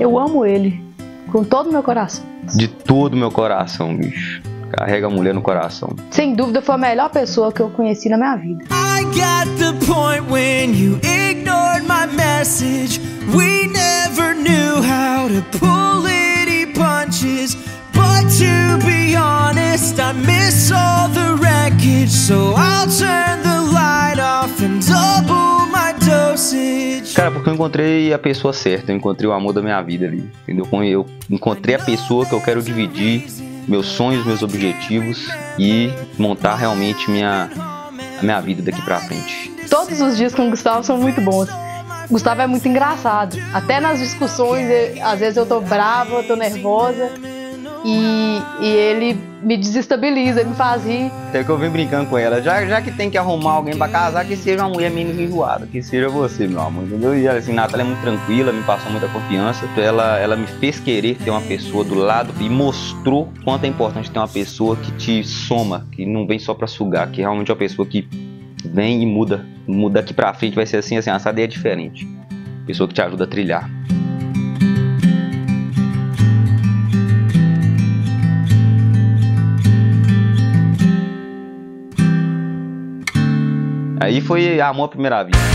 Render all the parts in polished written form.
Eu amo ele com todo o meu coração. De todo o meu coração, bicho. Carrega a mulher no coração. Sem dúvida foi a melhor pessoa que eu conheci na minha vida. I got the point when you ignored my message. We never knew how to pull any punches. But to be honest, I miss all the wreckage. So I'll turn the light off and double my dosage. Cara, porque eu encontrei a pessoa certa, eu encontrei o amor da minha vida ali, entendeu? Eu encontrei a pessoa que eu quero dividir meus sonhos, meus objetivos e montar realmente a minha vida daqui pra frente. Todos os dias com o Gustavo são muito bons. O Gustavo é muito engraçado. Até nas discussões, às vezes eu tô brava, eu tô nervosa. E ele me desestabiliza, me faz rir. Até que eu venho brincando com ela, já que tem que arrumar alguém pra casar, que seja uma mulher menos enjoada, que seja você, meu amor, entendeu? E assim, Natália é muito tranquila, me passou muita confiança. Ela me fez querer ter uma pessoa do lado e mostrou quanto é importante ter uma pessoa que te soma, que não vem só pra sugar, que realmente é uma pessoa que vem e muda aqui pra frente, vai ser assim, essa ideia é diferente. Pessoa que te ajuda a trilhar. Aí foi amor à primeira vista.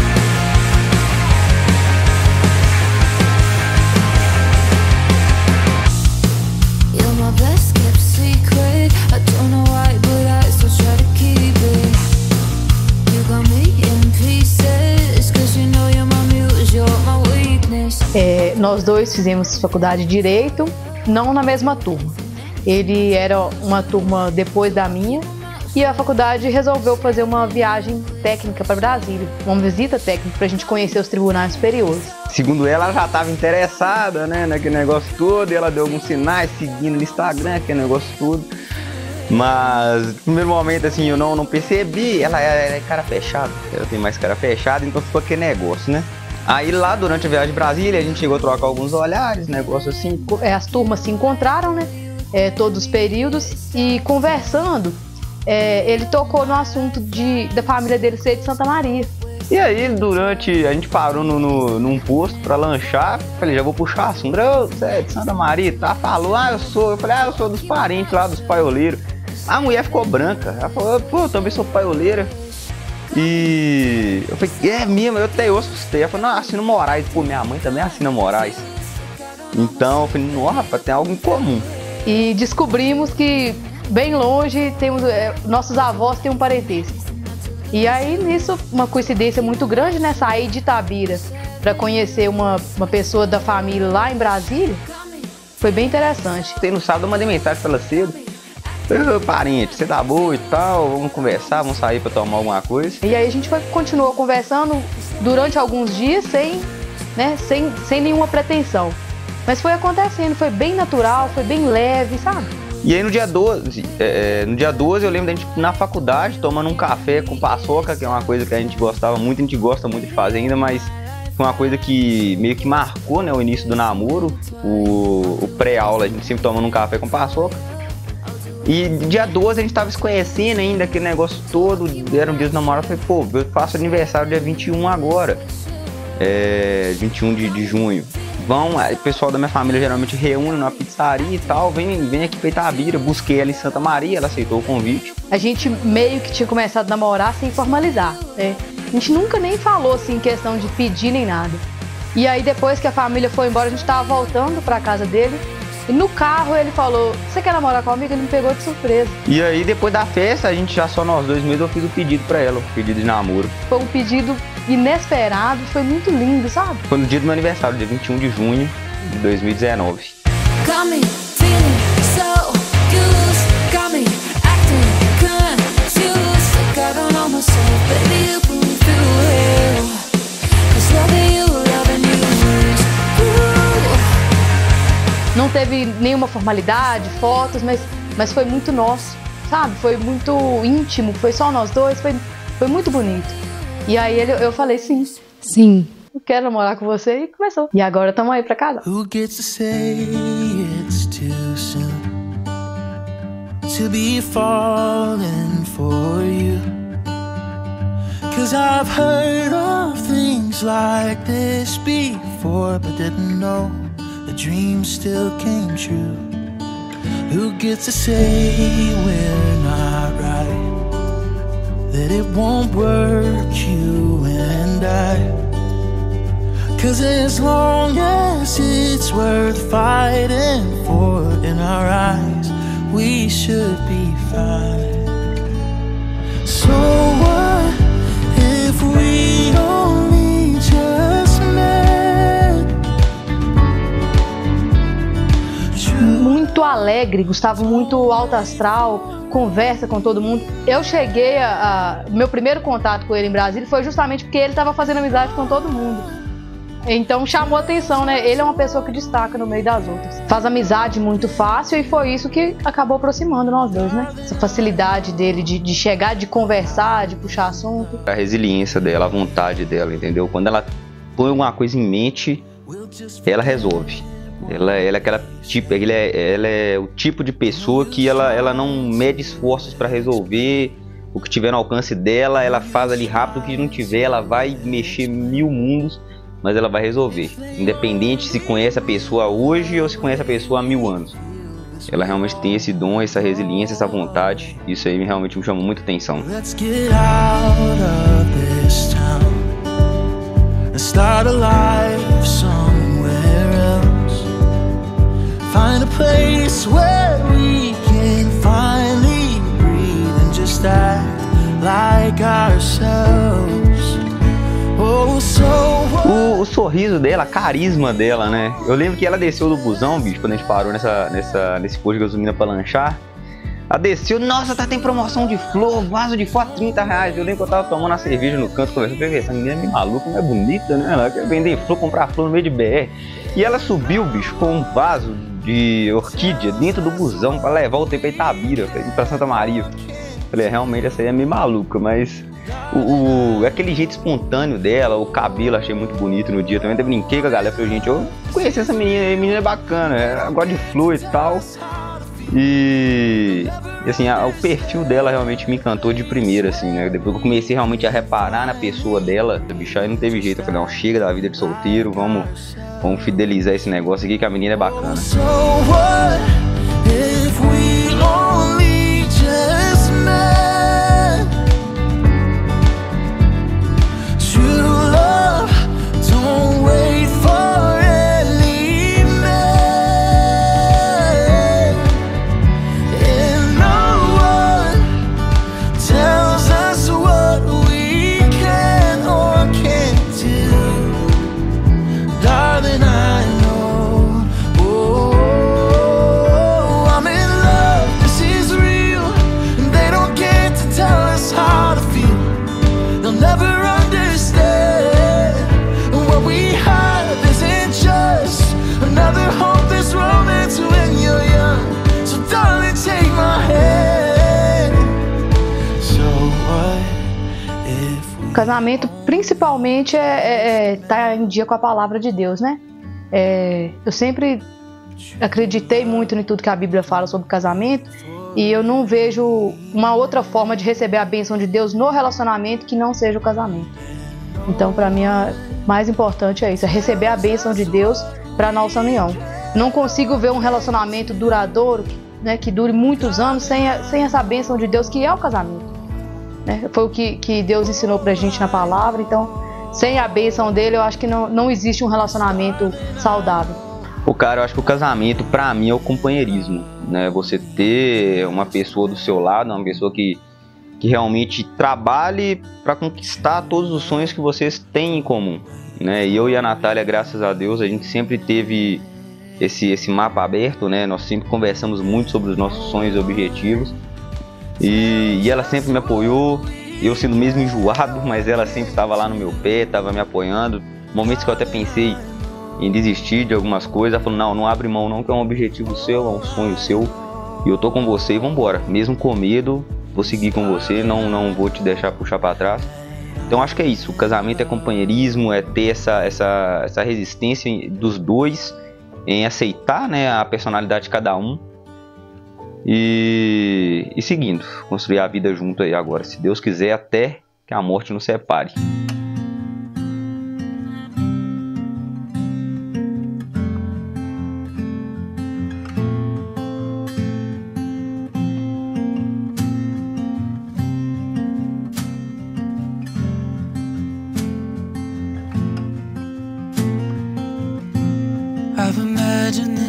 Nós dois fizemos faculdade de Direito, não na mesma turma. Ele era uma turma depois da minha. E a faculdade resolveu fazer uma viagem técnica para Brasília, uma visita técnica para a gente conhecer os tribunais superiores. Segundo ela já estava interessada, né, naquele negócio todo, e ela deu alguns sinais seguindo no Instagram, aquele negócio todo. Mas no primeiro momento assim eu não percebi, ela é cara fechada, ela tem mais cara fechada, então ficou aquele negócio, né? Aí lá durante a viagem de Brasília a gente chegou a trocar alguns olhares, negócio assim. As turmas se encontraram, né, todos os períodos, e conversando. Ele tocou no assunto da família dele ser de Santa Maria. E aí, a gente parou num posto pra lanchar. Falei, já vou puxar assunto. Você é de Santa Maria? Tá? Falou, eu sou. Eu falei, eu sou dos parentes lá, dos paioleiros. A mulher ficou branca. Ela falou, pô, eu também sou paioleira. E eu falei, é mesmo, eu até ouço os textos. Ela falou, não, assino Moraes. Pô, minha mãe também assina Moraes. Então eu falei, nossa, rapaz, tem algo em comum. E descobrimos que bem longe, nossos avós têm um parentesco. E aí, nisso, uma coincidência muito grande, né? Sair de Itabira para conhecer uma pessoa da família lá em Brasília, foi bem interessante. No sábado eu mandei mensagem pra ela cedo. Falei, parente, você tá boa e tal, vamos conversar, vamos sair pra tomar alguma coisa. E aí a gente continuou conversando durante alguns dias sem nenhuma pretensão. Mas foi acontecendo, foi bem natural, foi bem leve, sabe? E aí no dia 12 eu lembro da gente na faculdade tomando um café com paçoca, que é uma coisa que a gente gostava muito, a gente gosta muito de fazer ainda, mas foi uma coisa que meio que marcou, né, o início do namoro, o pré-aula, a gente sempre tomando um café com paçoca. E dia 12 a gente tava se conhecendo ainda, aquele negócio todo, era um dia do namorado, eu falei, pô, eu faço aniversário dia 21 agora, 21 de junho. O pessoal da minha família geralmente reúne numa pizzaria e tal, vem aqui pra Itabira, busquei ela em Santa Maria, ela aceitou o convite. A gente meio que tinha começado a namorar sem formalizar, né? A gente nunca nem falou assim em questão de pedir nem nada. E aí depois que a família foi embora, a gente tava voltando pra casa dele, e no carro ele falou, você quer namorar comigo? Ele me pegou de surpresa. E aí depois da festa, a gente já só nós dois mesmo, eu fiz o pedido pra ela, o pedido de namoro. Foi um pedido inesperado, foi muito lindo, sabe? Foi no dia do meu aniversário, dia 21 de junho de 2019. Não teve nenhuma formalidade, fotos, mas foi muito nosso, sabe? Foi muito íntimo, foi só nós dois, foi muito bonito. E aí eu falei sim. Sim. Eu quero namorar com você, e começou. E agora estamos aí pra casa. Who gets to say it's too soon to be falling for you? 'Cause I've heard of things like this before, but didn't know the dreams still came true? Who gets to say we're not right? That it won't work, you and I. 'Cause as long as it's worth fighting for in our eyes, we should be fine. So what if we only just met? Muito alegre, Gustavo, muito alto astral, conversa com todo mundo. Eu cheguei meu primeiro contato com ele em Brasília foi justamente porque ele estava fazendo amizade com todo mundo. Então chamou atenção, né? Ele é uma pessoa que destaca no meio das outras. Faz amizade muito fácil e foi isso que acabou aproximando nós dois, né? Essa facilidade dele de chegar, de conversar, de puxar assunto. A resiliência dela, a vontade dela, entendeu? Quando ela põe alguma coisa em mente, ela resolve. Ela é aquela tipo, ela é o tipo de pessoa que ela não mede esforços para resolver o que tiver no alcance dela, ela faz ali rápido, o que não tiver, ela vai mexer 1000 mundos, mas ela vai resolver, independente se conhece a pessoa hoje ou se conhece a pessoa há 1000 anos. Ela realmente tem esse dom, essa resiliência, essa vontade. Isso aí realmente me chamou muita atenção. Let's get out of this town and start a life somewhere else. Find a place where we can finally breathe and just act like ourselves. Oh, o sorriso dela, a carisma dela, né? Eu lembro que ela desceu do busão, bicho, quando a gente parou nesse posto de gasolina pra lanchar. Ela desceu, nossa, tem promoção de flor, vaso de flor, R$30. Eu lembro que eu tava tomando a cerveja no canto, conversando, essa menina é meio maluca, não é bonita, né? Ela quer vender flor, comprar flor no meio de BR. E ela subiu, bicho, com um vaso de orquídea dentro do busão pra levar o tempo pra Itabira, pra Santa Maria. Falei, realmente essa aí é meio maluca, mas aquele jeito espontâneo dela, o cabelo achei muito bonito no dia. Também até brinquei com a galera, falei, gente, eu conheci essa menina, a menina é bacana, ela gosta de flor e tal. E assim, o perfil dela realmente me encantou de primeira, assim, né? Depois que eu comecei realmente a reparar na pessoa dela, bicho, aí não teve jeito. Eu falei, não, chega da vida de solteiro, vamos fidelizar esse negócio aqui que a menina é bacana. so what if we only just met? True love, don't wait for any man, and no one tells us what we can or can't do. Darling, I know, oh, I'm in love, this is real, and they don't get to tell us how to feel. They'll never understand what we have isn't just another hopeless romance when you're young. So darling, take my hand. So what if we... O casamento, principalmente, tá em dia com a palavra de Deus, né? Eu sempre acreditei muito em tudo que a Bíblia fala sobre casamento e eu não vejo uma outra forma de receber a bênção de Deus no relacionamento que não seja o casamento. Então, para mim, o mais importante é isso, é receber a bênção de Deus para nossa união. Não consigo ver um relacionamento duradouro, né, que dure muitos anos sem essa bênção de Deus que é o casamento. Foi o que Deus ensinou pra gente na palavra, então sem a bênção dele eu acho que não existe um relacionamento saudável. Cara, eu acho que o casamento pra mim é o companheirismo, né? Você ter uma pessoa do seu lado, uma pessoa que realmente trabalhe pra conquistar todos os sonhos que vocês têm em comum, né? E eu e a Natália, graças a Deus, a gente sempre teve esse mapa aberto, né? Nós sempre conversamos muito sobre os nossos sonhos e objetivos. E ela sempre me apoiou, eu sendo mesmo enjoado, mas ela sempre estava lá no meu pé, estava me apoiando. Momentos que eu até pensei em desistir de algumas coisas, ela falou, não abre mão não, que é um objetivo seu, é um sonho seu, e eu tô com você e vambora. Mesmo com medo, vou seguir com você, não vou te deixar puxar para trás. Então acho que é isso, o casamento é companheirismo, é ter essa resistência dos dois, em aceitar, né, a personalidade de cada um. E seguindo, construir a vida junto aí agora, se Deus quiser, até que a morte nos separe.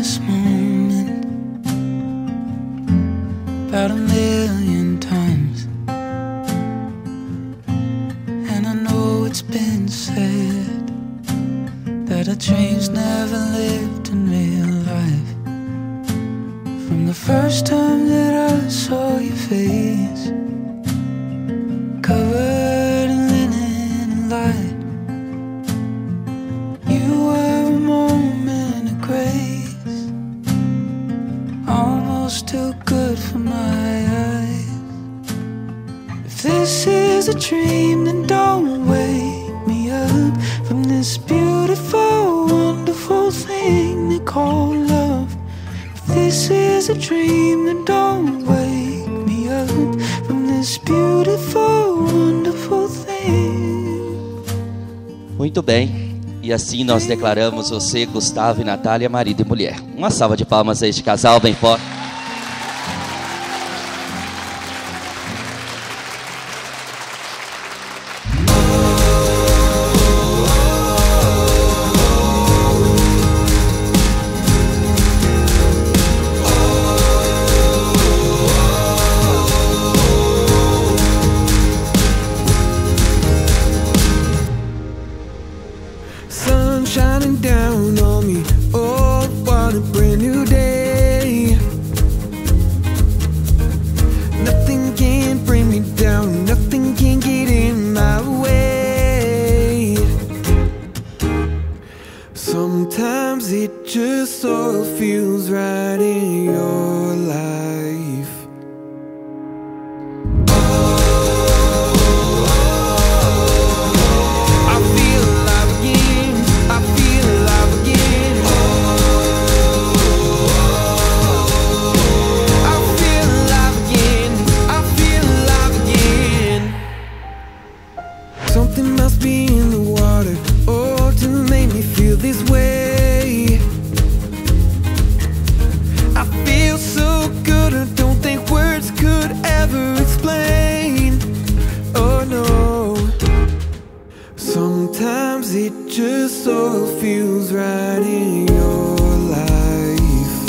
this moment about 1,000,000 times, and I know it's been said that a dream's never lived in real life. From the first time that I saw your face, covered in linen and light, you were a moment of grace, almost too good for my eyes. If this is a dream, then don't wake me up from this beautiful, wonderful thing they call love. If this is a dream, then don't wake me up from this beautiful, wonderful thing. Muito bem. E assim nós declaramos você, Gustavo e Natália, marido e mulher. Uma salva de palmas a este casal bem forte. Sun shining down on me, oh, what a brand new day. Nothing can bring me down, nothing can get in my way. Sometimes it just all feels right in your life. Something must be in the water, oh, to make me feel this way. I feel so good, I don't think words could ever explain. Oh no, sometimes it just all feels right in your life.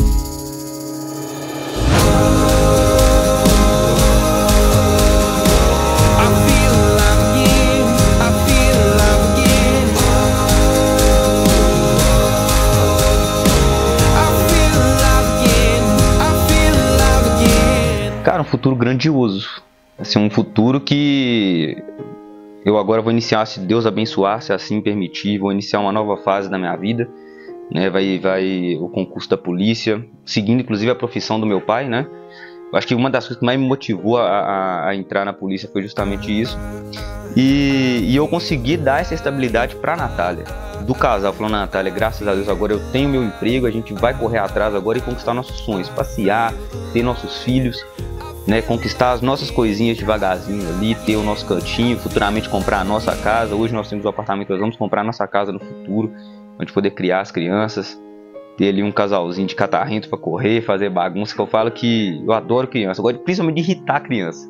Cara, um futuro grandioso. Assim, um futuro que eu agora vou iniciar, se Deus abençoar, se assim permitir, vou iniciar uma nova fase da minha vida, né? Vai o concurso da polícia, seguindo inclusive a profissão do meu pai, né? Eu acho que uma das coisas que mais me motivou a entrar na polícia foi justamente isso. E eu consegui dar essa estabilidade para a Natália, do casal, falando: Natália, graças a Deus agora eu tenho meu emprego, a gente vai correr atrás agora e conquistar nossos sonhos, passear, ter nossos filhos, né, conquistar as nossas coisinhas devagarzinho ali, ter o nosso cantinho, futuramente comprar a nossa casa. Hoje nós temos um apartamento, nós vamos comprar a nossa casa no futuro, a gente poder criar as crianças, ter ali um casalzinho de catarrento para correr, fazer bagunça, que eu falo que eu adoro criança, eu gosto principalmente de irritar a criança.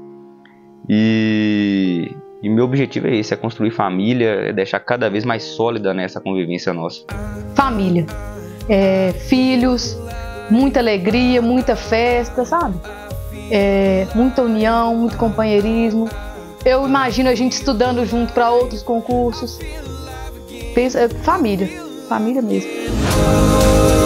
E meu objetivo é esse, é construir família, é deixar cada vez mais sólida nessa convivência nossa. Família, filhos, muita alegria, muita festa, sabe? Muita união, muito companheirismo. Eu imagino a gente estudando junto para outros concursos. Família mesmo.